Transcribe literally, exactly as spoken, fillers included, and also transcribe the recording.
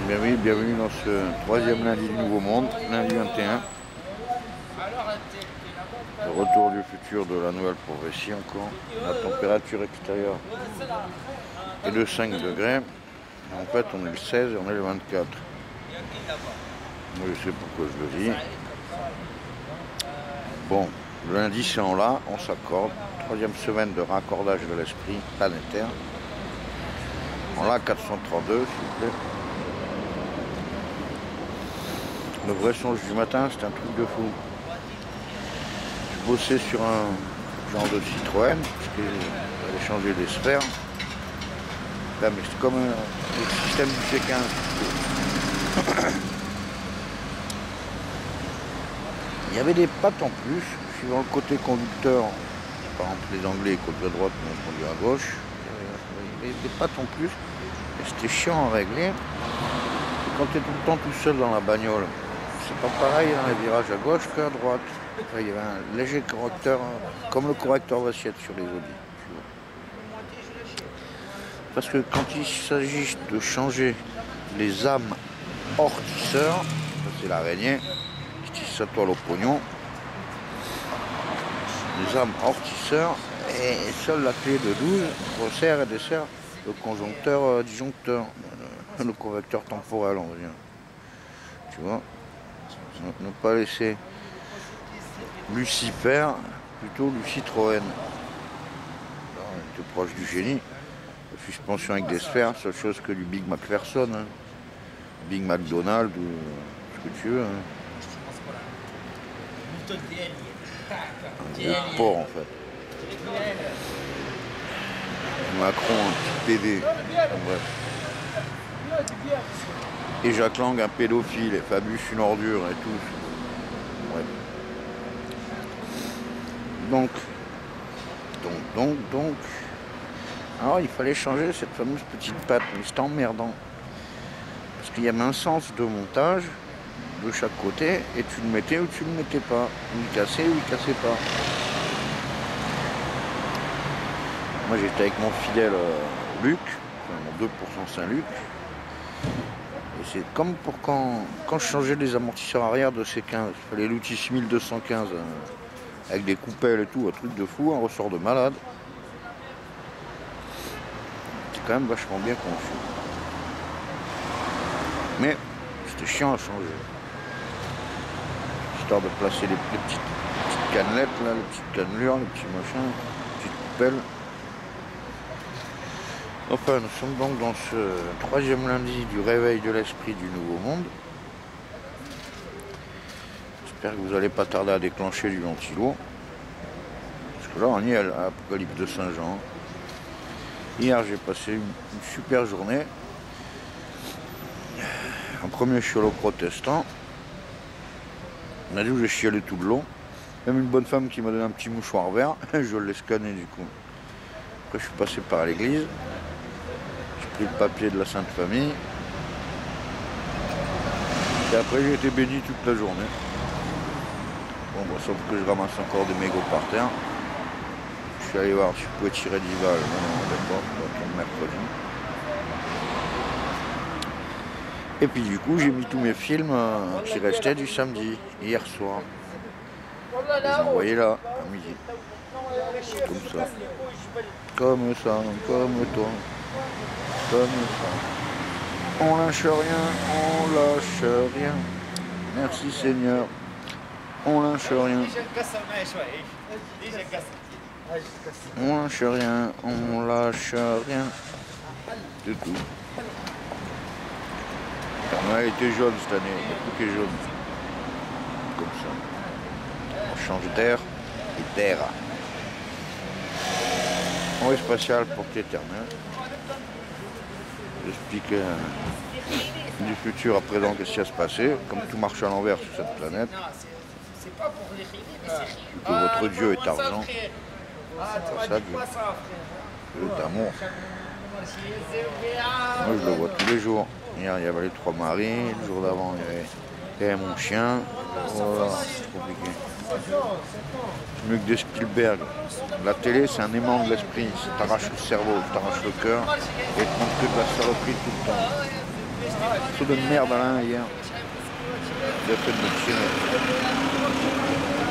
Bienvenue, bienvenue dans ce troisième lundi du Nouveau Monde, lundi vingt et un. Le retour du futur de la nouvelle prophétie encore. La température extérieure est de cinq degrés. En fait, on est le seize et on est le vingt-quatre. Moi, je sais pourquoi je le dis. Bon, le lundi, c'est en là, on s'accorde. Troisième semaine de raccordage de l'esprit planétaire. En là, quatre cent trente-deux, s'il vous plaît. Le vrai songe du matin, c'est un truc de fou. Je bossais sur un genre de Citroën, parce que j'allais changer des sphères. Là, mais c'est comme un, le système du C quinze. Il y avait des pattes en plus, suivant le côté conducteur. Par exemple, les Anglais conduisent à droite, mais on conduit à gauche. Il y avait des pattes en plus, et c'était chiant à régler. Et quand tu es tout le temps tout seul dans la bagnole, c'est pas pareil dans les virages à gauche qu'à droite. Enfin, il y avait un léger correcteur, comme le correcteur d'assiette sur les Audi. Parce que quand il s'agit de changer les âmes ortisseurs, ça c'est l'araignée qui tisse sa toile au pognon, les âmes ortisseurs, et seule la clé de douze resserre et dessert le conjoncteur euh, disjoncteur, le, le correcteur temporel, on va dire. Tu vois, ne, ne pas laisser Lucifer, plutôt Lucitroën. On était proche du génie. La suspension avec des sphères, seule chose que du Big McPherson, hein. Big McDonald ou ce que tu veux. Hein. Un gros porc en fait. Macron, un petit P D. Bref. Et Jacques Lang, un pédophile. Et Fabius, une ordure et tout. Bref. Donc, donc, donc, donc. Alors, il fallait changer cette fameuse petite patte. Mais c'était emmerdant. Parce qu'il y avait un sens de montage de chaque côté. Et tu le mettais ou tu le mettais pas. Ou il cassait ou il cassait pas. Moi j'étais avec mon fidèle euh, Luc, enfin, mon deux pour cent Saint-Luc. Et c'est comme pour quand, quand je changeais les amortisseurs arrière de C quinze. Il fallait l'outil six mille deux cent quinze euh, avec des coupelles et tout, un truc de fou, un ressort de malade. C'est quand même vachement bien conçu. Mais c'était chiant à changer. Histoire de placer les, les petites, petites cannelettes, là, les petites cannelures, les petits machins, les petites coupelles. Enfin, nous sommes donc dans ce troisième lundi du réveil de l'esprit du Nouveau Monde. J'espère que vous n'allez pas tarder à déclencher du ventilo. Parce que là, on y est à l'Apocalypse de Saint-Jean. Hier, j'ai passé une, une super journée. En premier, je suis allé au protestant. On a dit où j'ai chialé tout le long. Même une bonne femme qui m'a donné un petit mouchoir vert. Je l'ai scanné du coup. Après, je suis passé par l'église. Le papier de la Sainte Famille. Et après j'ai été béni toute la journée. Bon bah, sauf que je ramasse encore des mégots par terre. Je suis allé voir si je pouvais tirer d'Ival. Non, non, d'accord, ça tombe mercredi. Et puis du coup j'ai mis tous mes films euh, qui restaient du samedi, hier soir. Je les ai envoyés là, à midi. Comme ça. Comme ça, comme toi. Comme ça. On lâche rien, on lâche rien. Merci Seigneur. On lâche rien. On lâche rien, on lâche rien. C'est tout. On a été jaune cette année, il y a tout qui est jaune. Comme ça. On change d'air et d'air. On est spatial pour l'éternel. J'explique euh, du futur à présent qu'est-ce qui va se passer, comme tout marche à l'envers sur cette planète. Que votre Dieu est argent. C'est ça, Dieu. Dieu est amour. Moi je le vois tous les jours. Hier il y avait les trois maris, le jour d'avant il y avait mon chien. Voilà, c'est compliqué. C'est mieux que des Spielberg. La télé, c'est un aimant de l'esprit. Ça t'arrache le cerveau, ça t'arrache le cœur et te montre que de la saloperie tout le temps. Saut de merde là hier. J'ai fait de me tirer.